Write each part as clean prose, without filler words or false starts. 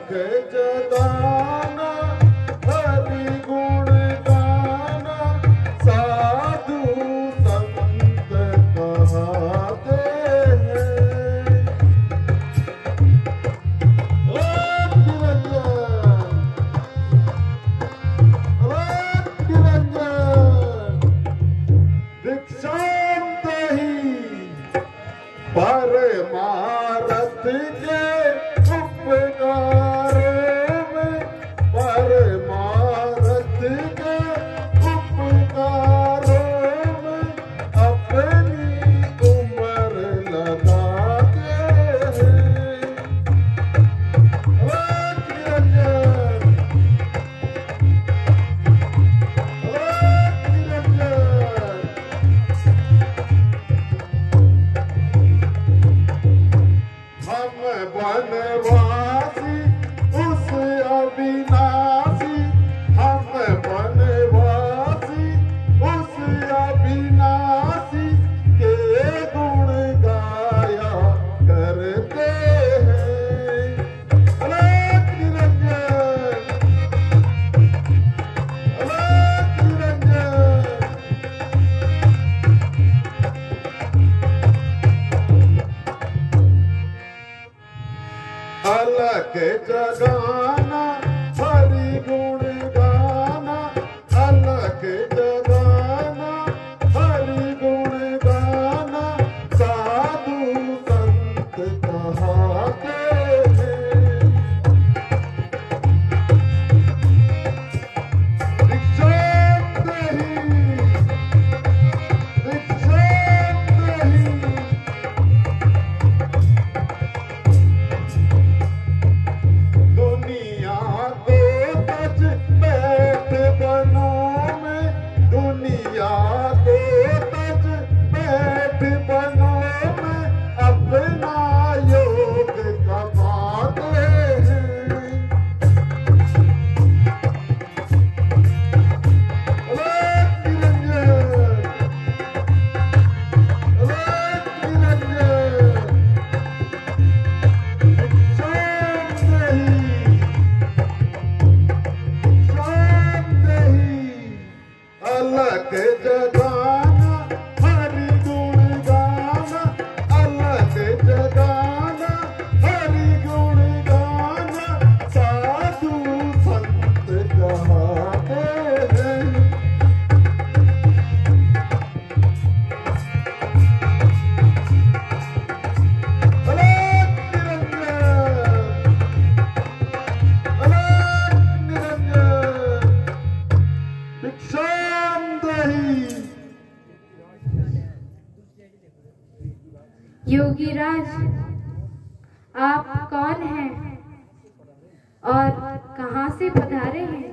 जगाना हरि गुण गाना साधु संत कहाते हैं। परमारथ के उपकारों में परमारथ के उपकारों में अपनी उम्र लगाते हैं। वनवासी उस अविनाशी हम वनवासी उस अविनाशी के गुण गाया करते हैं। अलग निरंजन अलग निरंजन। अलग जगाना हरि गुण गाना अलग जगाना हरि गुण गाना साधु संत कहाते हैं। दीक्षांत ही दुनिया को तज बैठ बनों में दुनिया को तज बैठ बनों में अपना योग कमाते हैं। अलग निरंजन अलग निरंजन। अलग जगाना हरि गुण गाना अलग जगाना हरि गुण गाना साधु संत कहाते हैं। अलग निरंजन भिक्षांत ही। योगीराज, आप कौन हैं और कहां से पधारे हैं?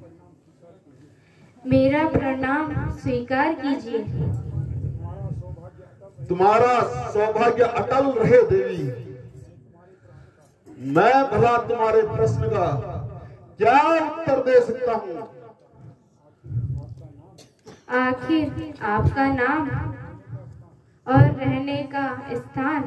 मेरा प्रणाम स्वीकार कीजिए। तुम्हारा सौभाग्य अटल रहे देवी। मैं भला तुम्हारे प्रश्न का क्या उत्तर दे सकता हूँ? आखिर आपका नाम और रहने का स्थान?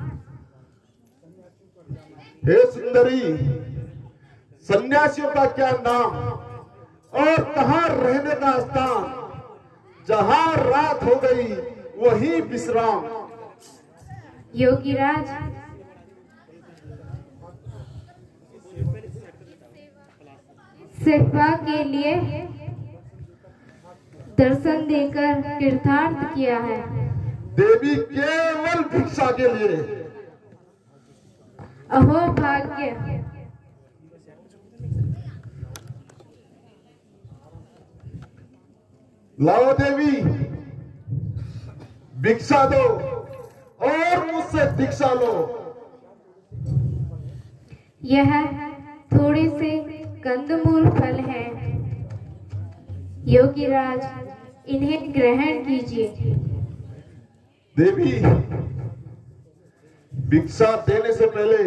हे सुंदरी, सन्यासियों का क्या नाम और कहाँ रहने का स्थान? जहाँ रात हो गई वही विश्राम। योगीराज, सेवा के लिए दर्शन देकर तीर्थार्थ किया है। देवी केवल भिक्षा के लिए। अहो भाग्य। लाओ देवी, भिक्षा दो और मुझसे दीक्षा लो। यह थोड़े से कंदमूल फल हैं। योगीराज, इन्हें ग्रहण कीजिए। देवी, भिक्षा देने से पहले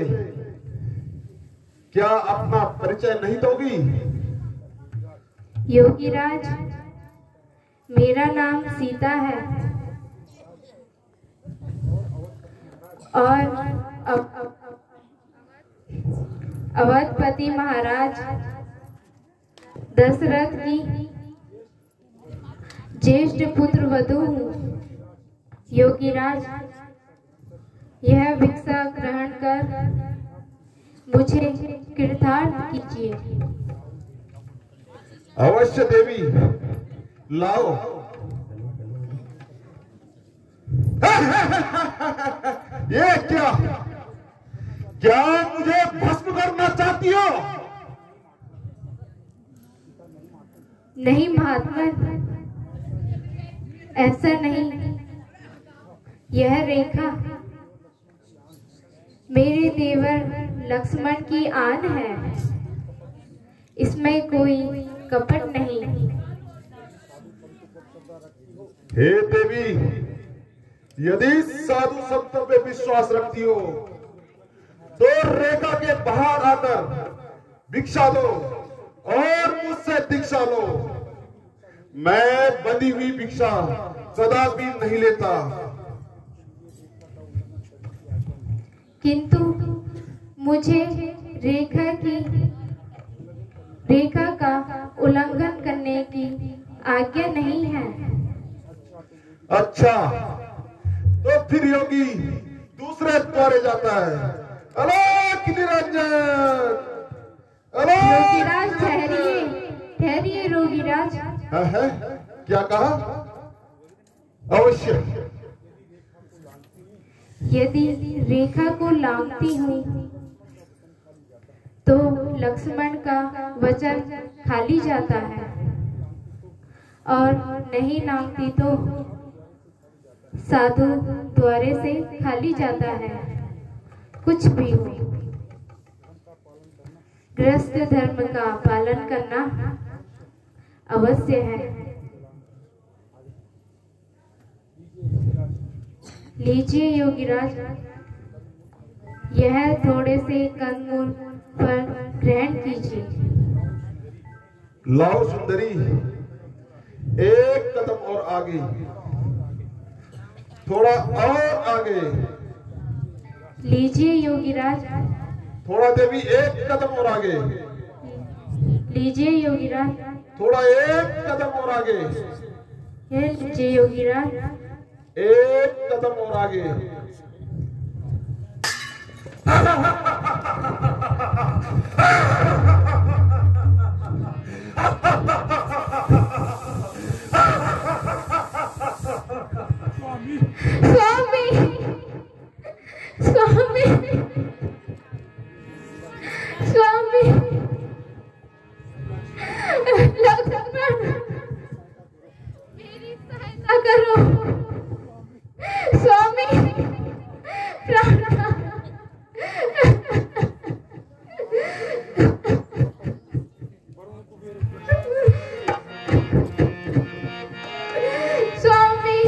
क्या अपना परिचय नहीं दोगी? योगीराज, मेरा नाम सीता है और अवधपति महाराज दशरथ की ज्येष्ठ पुत्र वधू हूँ। योगीराज, यह भिक्षा ग्रहण कर मुझे कृतार्थ कीजिए। अवश्य देवी, लाओ। ये क्या क्या मुझे भस्म करना चाहती हो? नहीं महात्मा, ऐसा नहीं। यह रेखा मेरे देवर लक्ष्मण की आन है, इसमें कोई कपट नहीं। हे देवी, यदि साधु संतों पे विश्वास रखती हो तो रेखा के बाहर आकर भिक्षा लो और मुझसे दीक्षा लो। मैं बंधी हुई भिक्षा कदापि नहीं लेता। किंतु मुझे रेखा का उल्लंघन करने की आज्ञा नहीं है। अच्छा, तो फिर योगी दूसरे द्वारे जाता है। अलोक निरंजन, योगीराज ठहरिए, ठहरिए योगीराज। है? क्या कहा? अवश्य। यदि रेखा को लांघती हूँ तो लक्ष्मण का वचन खाली जाता है, और नहीं लांघती तो साधु द्वारे से खाली जाता है। कुछ भी हो, गृहस्थ धर्म का पालन करना अवश्य है। लीजिए योगीराज, यह थोड़े से कंदमूल पर ग्रहण कीजिए। लाओ सुंदरी, एक कदम और आगे, थोड़ा और आगे। लीजिए योगीराज। थोड़ा देवी, एक कदम और आगे। लीजिए योगीराज। थोड़ा एक कदम और आगे। ये लीजिए योगीराज। एक कदम और आगे। स्वामी, स्वामी, स्वामी, लक्ष्मण, मेरी सहायता करो। स्वामी, प्राण। स्वामी,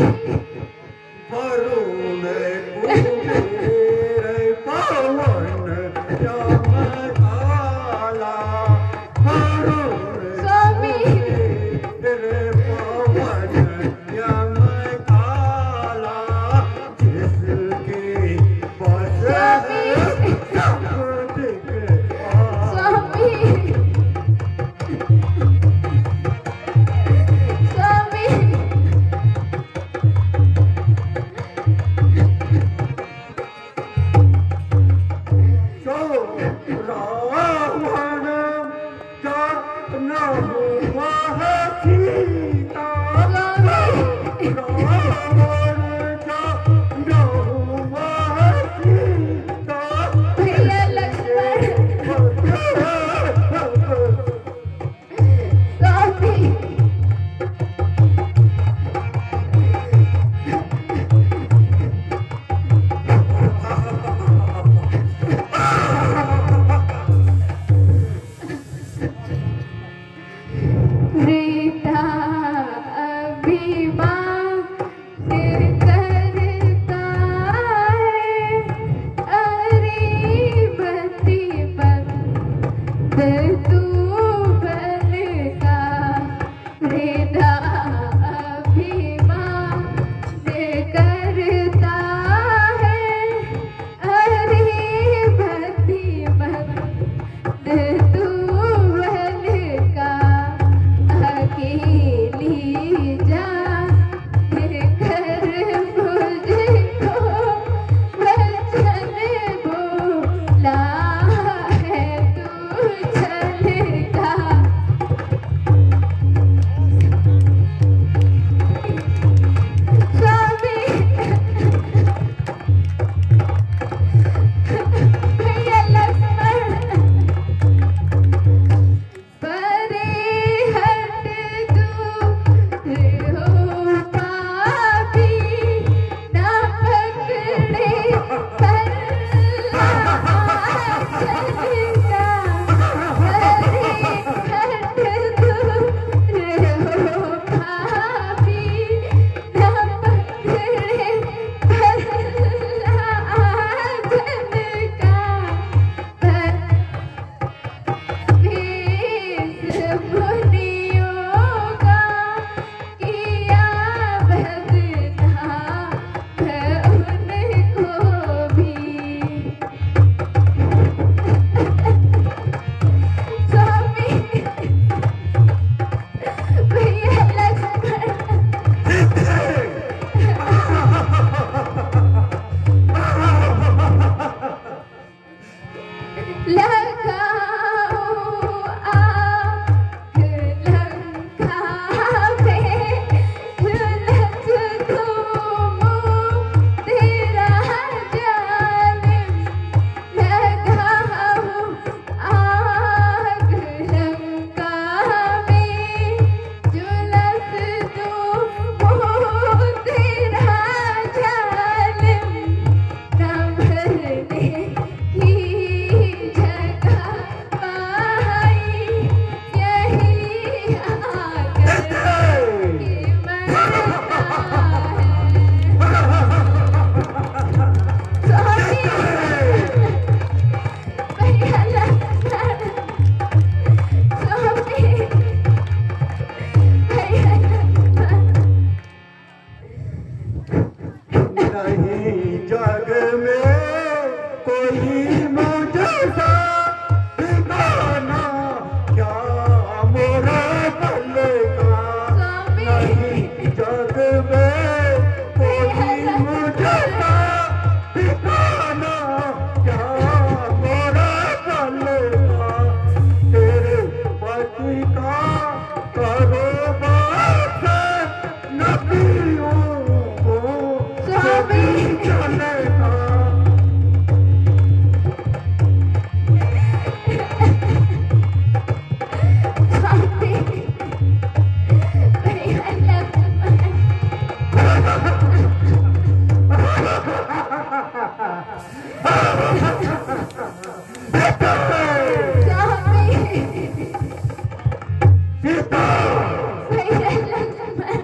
सीता भैया लक्ष्मण,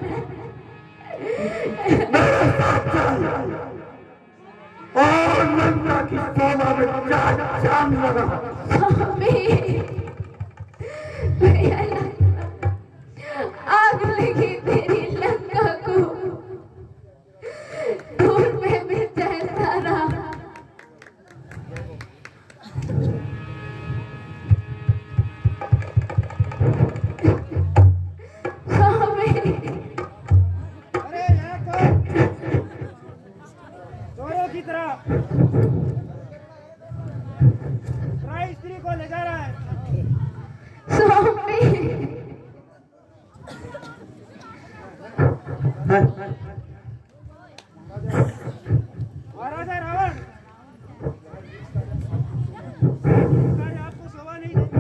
मेरे साथ चल और लंका की शोभा में जान लगा। स्वामी, भैया लक्ष्मण, आग लगी तेरी लंका को, धूल में भी जलता रहा। स्वामी, अरे यहाँ कौन चोरों की तरह स्त्री को ले जा रहा है। स्वामी, महाराजा रावण, कार्य आपको शोभा नहीं देता।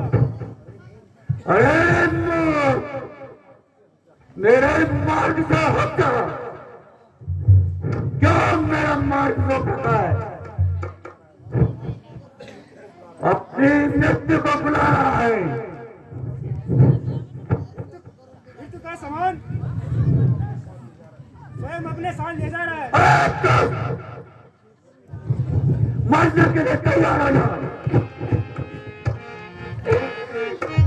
अरे मेरे मार्ग से हट जा। क्या मेरा मार्ग रोकता है? अपनी मृत्यु को बुला रहा है। मृत्यु का सामान स्वयं अपने साथ ले जा रहा है। मरने के लिए तैयार हो जाओ।